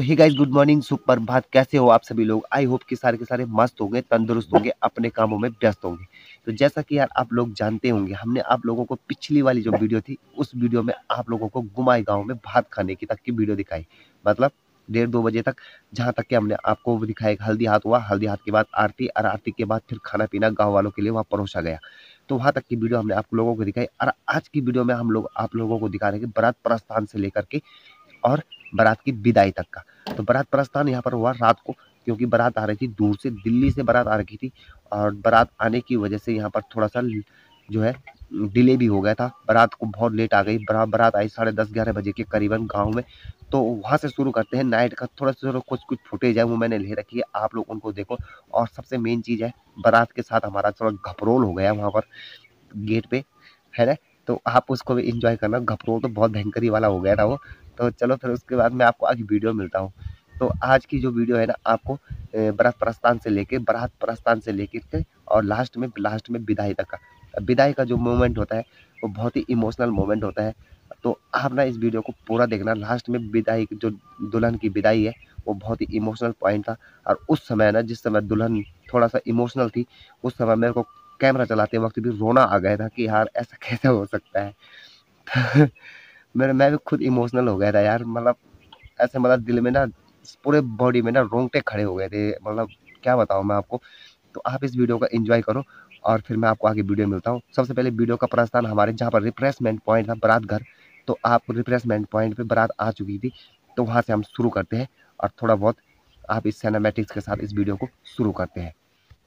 Hey guys, good morning, सुप्रभात। कैसे हो आप सभी लोग? आई होप कि सारे के सारे मस्त होंगे, तंदुरुस्त होंगे, अपने कामों में व्यस्त होंगे। तो जैसा कि यार आप लोग जानते होंगे, हमने आप लोगों को पिछली वाली जो वीडियो थी, उस वीडियो में आप लोगों को गुमाई गांव में भात खाने की तक की वीडियो दिखाई। मतलब 1:30-2 बजे तक, जहां तक कि हमने आपको दिखाया हल्दी हाथ हुआ, हल्दी हाथ के बाद आरती, और आरती के बाद फिर खाना पीना गाँव वालों के लिए वहाँ परोसा गया। तो वहां तक की वीडियो हमने आप लोगों को दिखाई। और आज की वीडियो में हम लोग आप लोगों को दिखा रहे हैं कि बारात प्रस्थान से लेकर के और बारात की विदाई तक का। तो बारात प्रस्थान यहाँ पर हुआ रात को, क्योंकि बारात आ रही थी दूर से, दिल्ली से बारात आ रही थी। और बारात आने की वजह से यहाँ पर थोड़ा सा जो है डिले भी हो गया था। बारात को बहुत लेट आ गई। बारात आई 10:30-11 बजे के करीबन गांव में। तो वहां से शुरू करते हैं नाइट का। थोड़ा सा कुछ फुटेज है वो मैंने ले रखी है, आप लोग उनको देखो। और सबसे मेन चीज है, बारात के साथ हमारा थोड़ा घपरोल हो गया वहां पर गेट पे, है ना। तो आप उसको भी इंजॉय करना। घपरोल तो बहुत भयंकरी वाला हो गया था वो। तो चलो फिर उसके बाद मैं आपको आगे वीडियो मिलता हूँ। तो आज की जो वीडियो है ना, आपको बारात प्रस्थान से लेके के और लास्ट में विदाई तक का। विदाई का जो मोमेंट होता है वो बहुत ही इमोशनल मोमेंट होता है। तो आप ना इस वीडियो को पूरा देखना। लास्ट में विदाई, जो दुल्हन की विदाई है, वो बहुत ही इमोशनल पॉइंट था। और उस समय ना, जिस समय दुल्हन थोड़ा सा इमोशनल थी, उस समय मेरे को कैमरा चलाते वक्त भी रोना आ गया था कि यार ऐसा कैसे हो सकता है। मैं भी खुद इमोशनल हो गया था यार। मतलब ऐसे, मतलब दिल में ना, पूरे बॉडी में ना रोंगटे खड़े हो गए थे। मतलब क्या बताऊं मैं आपको। तो आप इस वीडियो का एंजॉय करो और फिर मैं आपको आगे वीडियो मिलता हूँ। सबसे पहले वीडियो का प्रस्थान हमारे जहाँ पर रिफ्रेशमेंट पॉइंट था, बारात घर। तो आप रिफ्रेशमेंट पॉइंट पे बारात आ चुकी थी, तो वहां से हम शुरू करते हैं। और थोड़ा बहुत आप इस सिनेमैटिक्स के साथ इस वीडियो को शुरू करते हैं।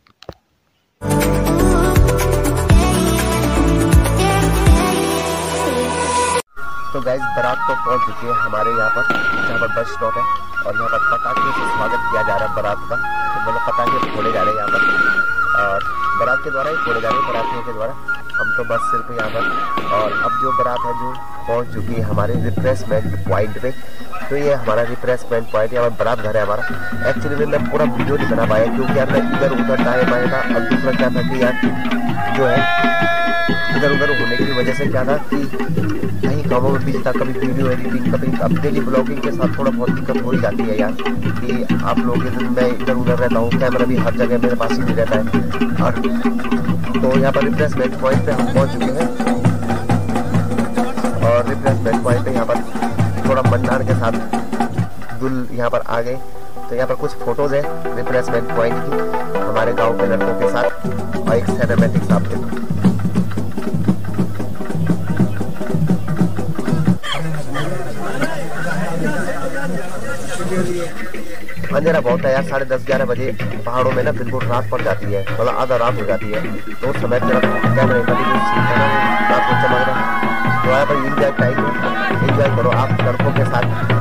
तो गाइस, बारात तो पहुंच चुकी है हमारे यहाँ पर, जहाँ पर बस स्टॉप है। और यहाँ पर पटाखे से स्वागत किया जा रहा है बारात का। तो मतलब पटाखे फोड़े जा रहे हैं यहाँ पर, और बारात के द्वारा ही फोड़े जा रहे हैं, बारातियों के द्वारा। हम तो बस सिर्फ यहाँ पर। और अब जो बारात है जो पहुँच चुकी है हमारे रिफ्रेशमेंट पॉइंट पे। तो ये हमारा रिफ्रेशमेंट पॉइंट, यहाँ पर बारात घर है हमारा। एक्चुअली में मैं पूरा वीडियो नहीं बना पाया, क्योंकि यार मैं इधर उधर टाइम आया था। और दूसरा क्या था कि यार जो है इधर उधर होने की वजह से क्या था कि कहीं कामों में बिजी था, कभी वीडियो एडिटिंग, कभी अब डेली ब्लॉगिंग के साथ थोड़ा बहुत दिक्कत हो ही जाती है यार। कि आप लोगों के दिन मैं इधर उधर रहता हूँ, कैमरा भी हर जगह मेरे पास ही नहीं रहता है। और तो यहाँ पर रिफ्रेशमेंट पॉइंट पे हम पहुँच चुके हैं। और रिफ्रेशमेंट पॉइंट पे यहाँ पर थोड़ा भंडार के साथ दुल यहाँ पर आ गए। तो यहाँ पर कुछ फोटोज है रिफ्रेशमेंट पॉइंट की हमारे गाँव के लड़कों के साथ, और एक सिनेमैटिक्स आपके। अंधेरा बहुत है यार, 10:30-11 बजे पहाड़ों में ना बिल्कुल रात पड़ जाती है, मतलब आधा रात हो जाती है। तो उस समय मेरा कैमरे का भी जो सीन है ना, रात को चमक रहा है। तो यहाँ पर इंजॉय टाइम इंजॉय करो आप लड़कों के साथ।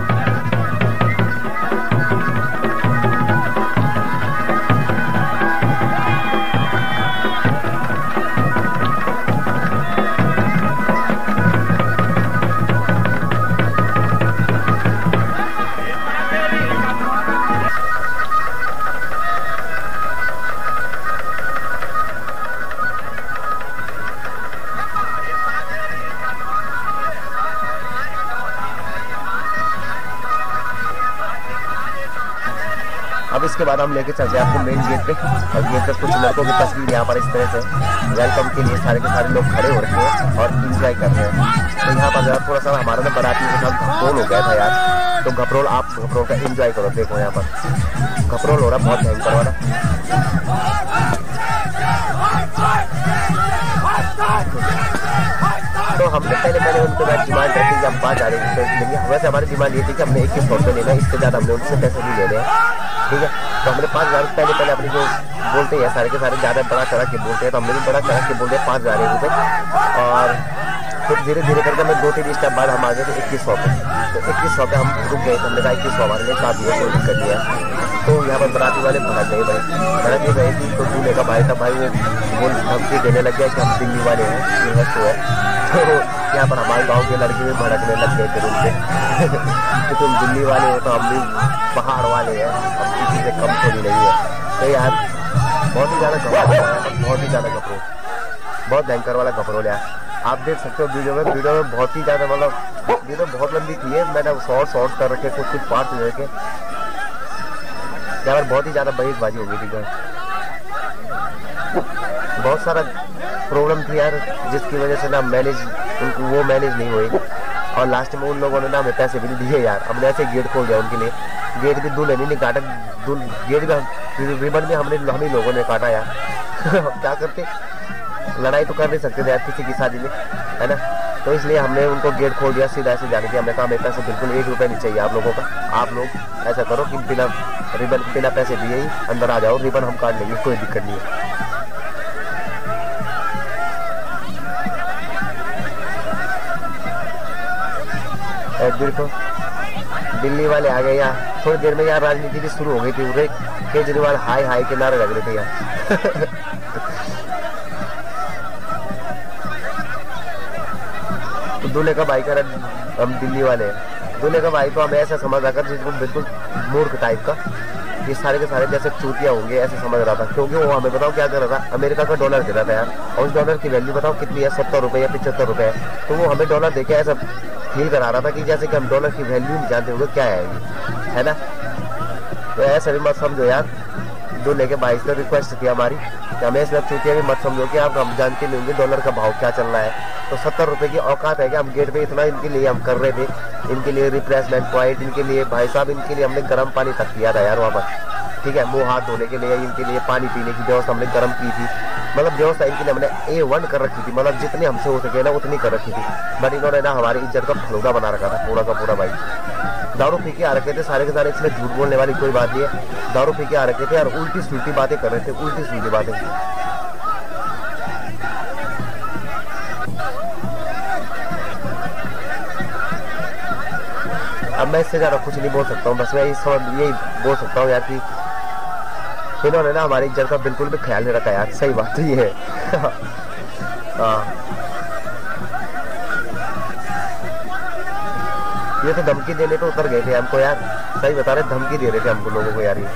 अब इसके बाद हम लेके चलते हैं आपको मेन गेट पे। और गेट पे कुछ लड़कों की तस्वीर यहाँ पर इस तरह से वेलकम के लिए सारे के सारे लोग खड़े हो रखे हैं और इंजॉय कर रहे हैं। तो यहाँ पर थोड़ा सा हमारा ना बारातियों के साथ घपरोल हो गया था यार। तो घपरोल, आप घपरोल का इंजॉय करो। देखो यहाँ पर घपरोल हो रहा है बहुत भयंकर वाला। तो हमने पहले उनके बाद डिमांड रखी कि हम 5,000 लेंगे। वैसे हमारी डिमांड ये थी कि हमने 2100 रुपये लेना है, इससे ज़्यादा हमने उनसे पैसे नहीं लेने हैं, ठीक है। तो हमने 5,000 पहले अपनी जो बोलते हैं सारे के सारे ज़्यादा बड़ा चढ़ा के बोलते हैं, तो हमने भी बड़ा चढ़ा के बोलते हैं 5,000 रुपये। और फिर धीरे धीरे करके हमें 2-3 स्टेप बाद हम आ गए थे 2100 पे। तो 2100 पे हम रुक गए। हमने कहा 2100 हमारे लिए काफ़ी है, कोई दिक्कत नहीं है। तो यहाँ पर बाराती वाले भड़क गए भाई, भड़क ही गए थी। तो दूल्हे का भाई था भाई, वो धमकी देने लग गया कि हम दिल्ली वाले हैं, ये है। तो यहाँ पर हमारे गांव के लड़के भी भड़कने लग गए थे उनसे कि तुम दिल्ली वाले हो तो हम भी पहाड़ वाले हैं, हम किसी से कम थोड़ी नहीं है। तो यार बहुत ही ज़्यादा घपरोल, बहुत ही ज़्यादा घपरोल, बहुत भयंकर वाला घपरोल यार। आप देख सकते हो वीडियो में बहुत ही ज़्यादा, मतलब वीडियो बहुत लंबी थी है। मैंने शॉर्ट कर रखे, कुछ पार्ट ले रखे। यहाँ पर बहुत ही ज़्यादा बहेसबाजी हो गई थी। बहुत सारा प्रॉब्लम थी यार, जिसकी वजह से ना वो मैनेज नहीं हुई, और लास्ट में उन लोगों ने ना हमें पैसे भी नहीं दिए यार। हमने ऐसे गेट खोल दिया उनके लिए, गेट भी दूल्हे नहीं काटा, गेट भी रिबन भी हम ही लोगों ने काटा यार। क्या करते, लड़ाई तो कर नहीं सकते थे यार किसी की शादी में, है ना। तो इसलिए हमने उनको गेट खोल दिया, सीधा ऐसे जाने दिया। हमने कहा हमें पैसे बिल्कुल 1 रुपया नहीं चाहिए आप लोगों का। आप लोग ऐसा करो कि बिना रिबन बिना पैसे दिए ही अंदर आ जाओ, रिबन हम काट लेंगे, कोई दिक्कत नहीं है। देखो दिल्ली वाले आ गए यार, थोड़ी देर में यार राजनीति भी शुरू हो गई थी। केजरीवाल हाय हाय के नारे लग रहे थे यार। तो दूल्हे का भाई कर, हम दिल्ली वाले हैं, दूल्हे का भाई को हमें ऐसा समझ रहा था जिसको बिल्कुल मूर्ख टाइप का, ये सारे के सारे जैसे चूतिया होंगे ऐसे समझ रहा था। क्योंकि वो हमें बताओ क्या कर रहा था, अमेरिका का डॉलर दे रहा था यार, और उस डॉलर की वैल्यू बताओ कितनी है, 70 रुपये या 75 रुपये है। तो वो हमें डॉलर देके ऐसा फील करा रहा था कि जैसे कि हम डॉलर की वैल्यू नहीं जानते होंगे क्या है ये, है ना। तो ऐसा भी मत समझो यार। दूल्हे के भाई से रिक्वेस्ट थी हमारी कि हमें इसमें चूतिया भी मत समझो कि आप हम जानते नहीं होंगे डॉलर का भाव क्या चल रहा है। तो 70 रुपये की औकात है कि हम गेट पे इतना इनके लिए हम कर रहे थे, इनके लिए रिफ्रेशमेंट पॉइंट, इनके लिए भाई साहब, इनके लिए हमने गर्म पानी तक किया था यार वहाँ पर, ठीक है। मुँह हाथ धोने के लिए, इनके लिए पानी पीने की व्यवस्था हमने गर्म की थी, मतलब व्यवस्था इनके लिए हमने A1 कर रखी थी, मतलब जितनी हमसे हो सके ना उतनी कर रखी थी। बट इन्होंने ना हमारी इज्जत का फलूदा बना रखा था पूरा का पूरा भाई। दारू पी के आ रखे थे सारे के सारे, इसमें झूठ बोलने वाली कोई बात नहीं है। दारू पी के आ रखे थे और उल्टी सुल्टी बातें कर रहे थे, उल्टी सुल्टी बातें। अब मैं इससे ज़्यादा कुछ नहीं बोल सकता हूँ, बस मैं यही बोल सकता हूँ यार कि इन्होंने ना हमारी इज्जत का बिल्कुल भी ख्याल नहीं रखा यार, सही बात तो ये है। हाँ, ये तो धमकी देने पे उतर गए थे हमको यार, सही बता रहे, धमकी दे रहे थे हमको लोगों को यार। ये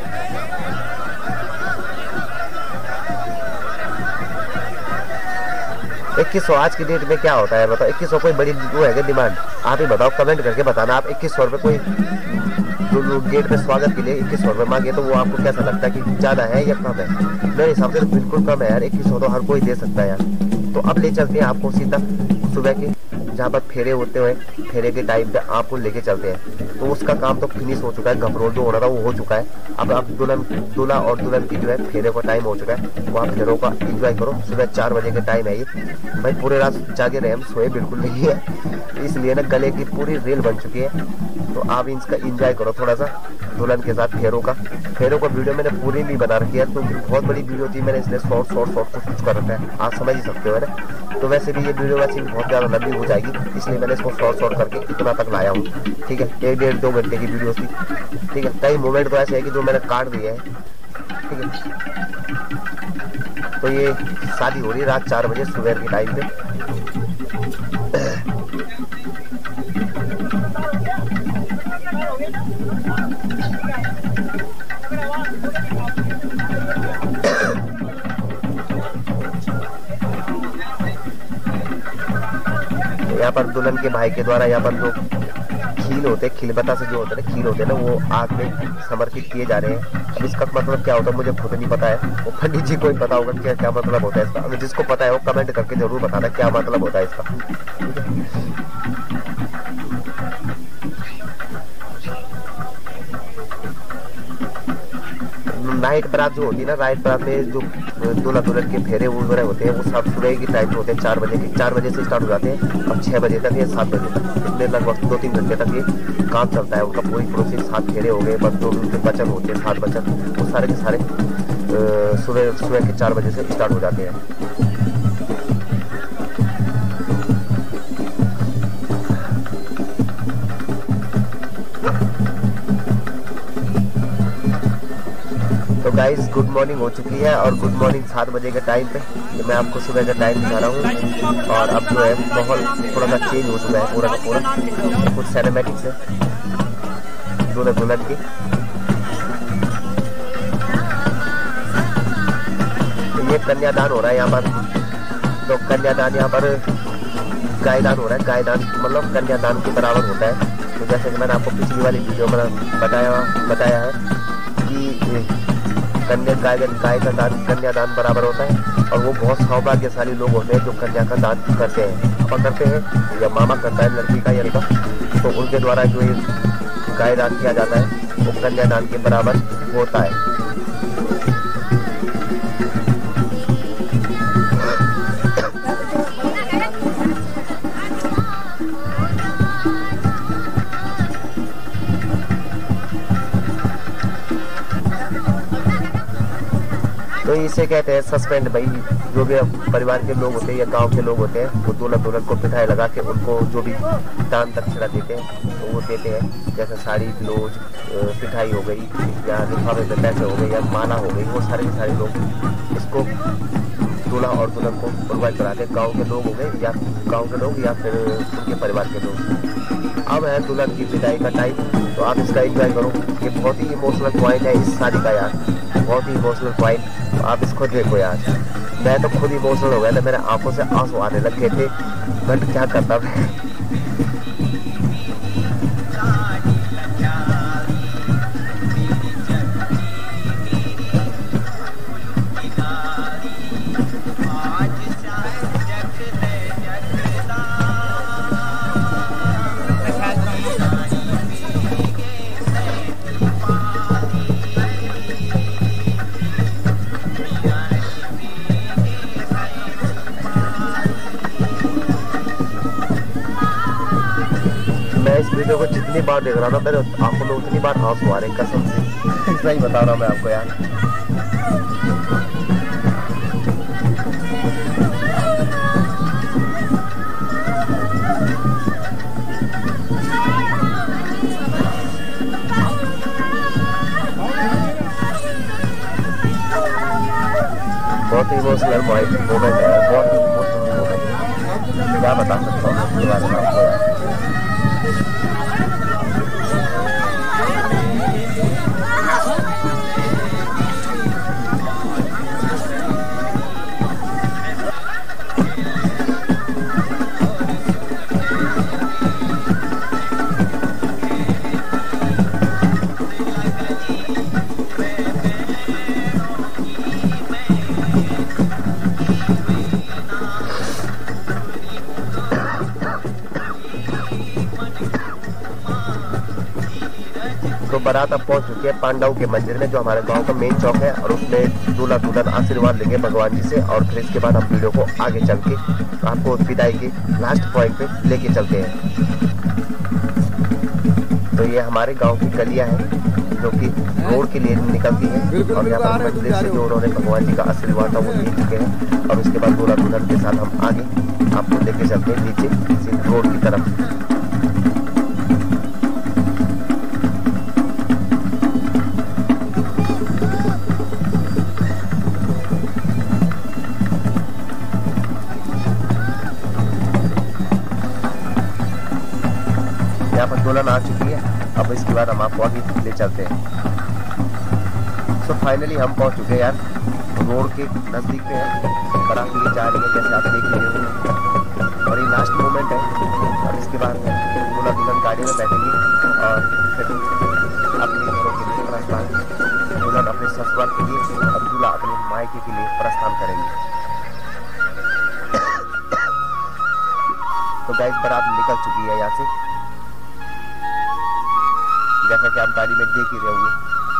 2100 आज की डेट में क्या होता है बताओ? 2100 कोई बड़ी वो है डिमांड? आप ही बताओ, कमेंट करके बताना। आप 2100 रुपये कोई गेट पे स्वागत के लिए 2100 रुपये मांगे तो वो आपको कैसा लगता है कि ज़्यादा है या कम है? मेरे हिसाब से तो बिल्कुल कम है यार, 2100 तो हर कोई दे सकता है यार। तो अब ले चलते हैं आपको सीधा सुबह के जहाँ पर फेरे होते हुए, फेरे के टाइम पे आपको लेके चलते हैं। तो उसका काम तो फिनिश हो चुका है, घबरोल जो होना था वो हो चुका है। अब आप दूल्हा और दुल्हन की जो है फेरे का टाइम हो चुका है, वो आप फेरों का एंजॉय करो। सुबह 4 बजे का टाइम है ये भाई, पूरे रात जागे रहे, हम सोए बिल्कुल नहीं है, इसलिए ना गले की पूरी रेल बन चुकी है। तो आप इसका एंजॉय करो थोड़ा सा दुल्हन के साथ फेरों का वीडियो मैंने पूरी नहीं बना रखी है क्योंकि बहुत बड़ी वीडियो थी, मैंने इसलिए शॉर्ट कुछ कर रखा है, आप समझ ही सकते हो ना। तो वैसे भी ये वीडियो वैसे भी बहुत ज़्यादा लंबी हो जाएगी, इसलिए मैंने इसको शॉर्ट करके इतना तक लाया हूँ, ठीक है। 1-1.5-2 घंटे की वीडियो थी, ठीक है। कई मोमेंट तो ऐसे है कि जो मैंने काट दिए हैं, ठीक है। तो ये शादी हो रही है रात 4 बजे सुबह के टाइम पे। यहाँ पर दुल्हन के भाई के द्वारा यहाँ पर जो खील होते हैं, खील बता से जो होते हैं खील होते हैं ना, वो आग में समर्पित किए जा रहे हैं। अब इसका मतलब क्या होता है मुझे खुद नहीं पता है, वो पंडित जी को ही पता होगा क्या क्या मतलब होता है इसका। अगर जिसको पता है वो कमेंट करके जरूर बताना क्या मतलब होता है इसका। नाइट बारात जो होती है ना, नाइट बारात में जो दूल्हा दुल्हन के फेरे वगैरह होते हैं वो सब सुबह की टाइम होते हैं, 4 बजे से स्टार्ट हो जाते हैं और 6 बजे तक या 7 बजे तक, इतने लगभग 2-3 घंटे तक ये काम चलता है उनका। पूरी प्रोसेस 7 फेरे हो गए, बस जो उनके वचन होते हैं 7 वचन, वो सारे के सारे सुबह के 4 बजे से स्टार्ट हो जाते हैं। तो गाइस गुड मॉर्निंग हो चुकी है और गुड मॉर्निंग 7 बजे के टाइम पे तो मैं आपको सुबह का टाइम दिखा रहा हूँ। और अब जो है माहौल थोड़ा सा चेंज हो चुका है पूरा का पूरा, कुछ सिनेमैटिक्स है दूल्हा दुल्हन की। तो ये कन्यादान हो रहा है यहाँ पर, तो कन्यादान यहाँ पर गायदान हो रहा है, गायदान मतलब कन्यादान के बराबर होता है। तो जैसे कि मैंने आपको पिछली वाली वीडियो में बताया है कि गाय का दान कन्यादान बराबर होता है। और वो बहुत सौभाग्यशाली लोग होते हैं जो कन्या का दान करते हैं। पापा करते हैं या मामा करता है लड़की का या लड़का, तो उनके द्वारा जो ये गाय दान किया जाता है वो कन्यादान के बराबर होता है। तो इसे कहते हैं सस्पेंड। भाई जो भी परिवार के लोग होते हैं या गांव के लोग होते हैं वो दूल्हा दुल्हन को पिठाई लगा के उनको जो भी दान दक्षिणा देते हैं तो वो देते हैं। जैसे साड़ी ब्लाउज पिठाई हो गई या लिफाफे में पैसे हो गए या माला हो गई, वो सारे के सारे लोग इसको दूल्हा और दुल्हन को प्रोवाइड कराते हैं। गाँव के लोग हो गए या गाँव के लोग या फिर उनके परिवार के लोग। अब है दुल्हन की पिटाई का टाइम, तो आप इसका एंजॉय करो। ये बहुत ही इमोशनल पॉइंट है इस शादी का यार, बहुत ही इमोशनल पॉइंट। तो आप इसको देखो यार, मैं तो खुद इमोशनल हो गया था, मेरे आंखों से आंसू आने लग गए थे, बट क्या करता मैं। इस वीडियो को जितनी बार देख रहा था मेरे आंखों में उतनी बार आंसू आ रहे, कसम से इतना ही बता रहा हूँ मैं आपको यार। बहुत ही इमोशनल मोमेंट है, बहुत ही इमोशनल मोमेंट। क्या बता सकता हूँ इसके बारे में आपको यार। तो बारात अब पहुंच चुकी है पांडव के मंदिर में, जो हमारे गांव का मेन चौक है, और उसमें दूल्हा दुल्हन आशीर्वाद लेंगे भगवान जी से। और फिर इसके बाद हम वीडियो को आगे चल के आपको विदाई के लास्ट पॉइंट पे लेके चलते हैं। तो ये हमारे गांव की गलियां हैं जो कि रोड के लिए निकलती है, और यहाँ पर मंदिर से जो उन्होंने भगवान जी का आशीर्वाद था वो ले चुके हैं। और उसके बाद दूल्हा दुल्हन के साथ हम आगे आपको लेके चलते हैं नीचे रोड की तरफ। यहाँ पर दुल्हन आ चुकी है, अब इसके बाद हम आपको आगे ले चलते हैं। सो फाइनली हम पहुँच चुके हैं यार, रोड के नज़दीक पे है, बारात भी जा रही है जैसे आप देख रहे हो। और ये लास्ट मोमेंट है, और इसके बाद दूल्हा दुल्हन गाड़ी में बैठेंगे और फिर अपने घरों के लिए प्रस्थान, दुल्हन अपने ससुराल के लिए और दूल्हा अपने मायके के लिए प्रस्थान करेंगे। तो गाइस बारात निकल चुकी है यहाँ से, जैसा कि आप गाड़ी में देख ही रहे होंगे।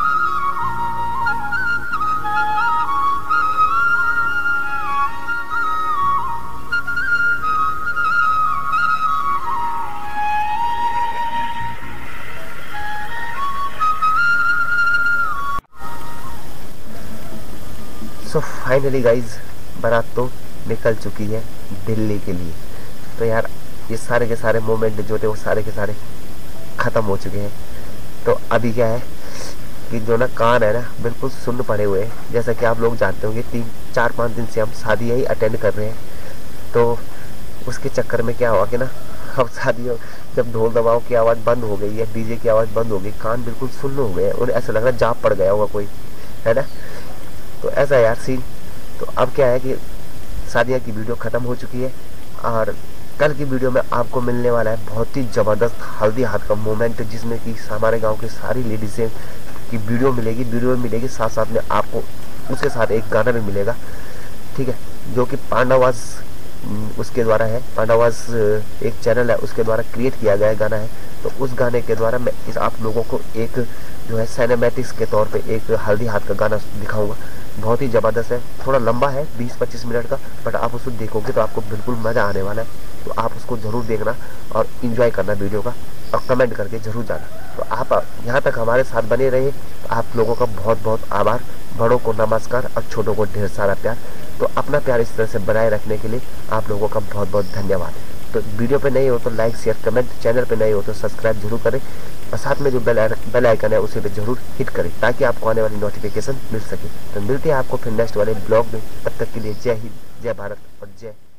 सो फाइनली गाइज बारात तो निकल चुकी है दिल्ली के लिए। तो यार ये सारे के सारे मोमेंट जो थे वो सारे के सारे ख़त्म हो चुके हैं। तो अभी क्या है कि जो ना कान है ना बिल्कुल सुन्न पड़े हुए हैं। जैसा कि आप लोग जानते होंगे 3-4-5 दिन से हम शादी यही अटेंड कर रहे हैं। तो उसके चक्कर में क्या हुआ कि ना अब शादी जब ढोल दबाव की आवाज़ बंद हो गई या डीजे की आवाज़ बंद हो गई, कान बिल्कुल सुन्न हो गए और ऐसा लग रहा है जाप पड़ गया होगा कोई, है ना। तो ऐसा यार सीन। तो अब क्या है कि शादियाँ की वीडियो ख़त्म हो चुकी है, और कल की वीडियो में आपको मिलने वाला है बहुत ही ज़बरदस्त हल्दी हाथ का मोमेंट, जिसमें कि हमारे गांव की सारी लेडीज़ें कि वीडियो मिलेगी, साथ साथ में आपको उसके साथ एक गाना भी मिलेगा, ठीक है, जो कि पांडावास उसके द्वारा है। पांडावास एक चैनल है, उसके द्वारा क्रिएट किया गया गाना है। तो उस गाने के द्वारा मैं आप लोगों को एक जो है सिनेमैटिक्स के तौर पे एक हल्दी हाथ का गाना दिखाऊंगा। बहुत ही ज़बरदस्त है, थोड़ा लंबा है 20-25 मिनट का, बट आप उसको देखोगे तो आपको बिल्कुल मज़ा आने वाला है। तो आप उसको ज़रूर देखना और इन्जॉय करना वीडियो का, और कमेंट करके ज़रूर जाना। तो आप यहाँ तक हमारे साथ बने रहे, तो आप लोगों का बहुत बहुत आभार। बड़ों को नमस्कार और छोटों को ढेर सारा प्यार। तो अपना प्यार इस तरह से बनाए रखने के लिए आप लोगों का बहुत बहुत धन्यवाद। तो वीडियो पे नए हो तो लाइक शेयर कमेंट, चैनल पे नए हो तो सब्सक्राइब जरूर करें, और साथ में जो बेल आइकन है उसे पे जरूर हिट करें, ताकि आपको आने वाली नोटिफिकेशन मिल सके। तो मिलते हैं आपको फिर नेक्स्ट वाले ब्लॉग में। तब तक के लिए जय हिंद, जय भारत और जय